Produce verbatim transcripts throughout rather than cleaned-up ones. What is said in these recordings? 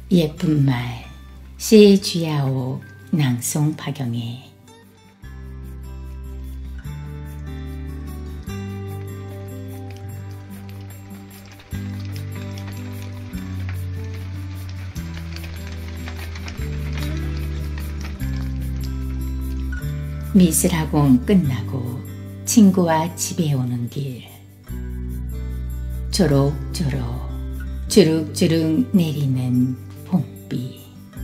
예쁜 말 시쥐야오 낭송 박영애. 미술학원 끝나고 친구와 집에 오는 길, 조록조록 주룩주룩 내리는 봄비.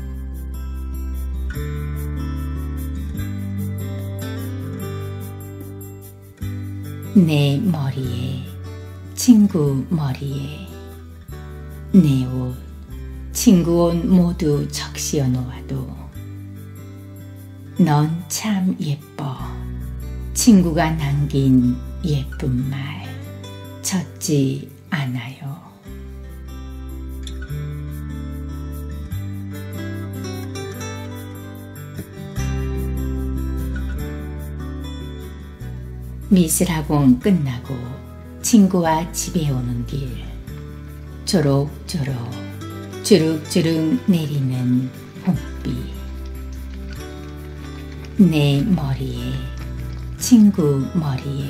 내 머리에, 친구 머리에, 내 옷, 친구 옷 모두 적시어 놓아도 넌 참 예뻐. 친구가 남긴 예쁜 말 젖지 않아요. 미술학원 끝나고 친구와 집에 오는 길, 조록조록 주룩주룩 내리는 봄비. 내 머리에, 친구 머리에,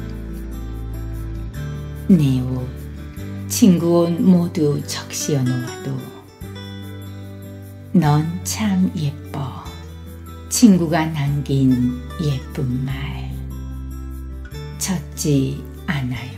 내 옷, 친구 옷 모두 적시어 놓아도 넌 참 예뻐. 친구가 남긴 예쁜 말 젖지 않아요.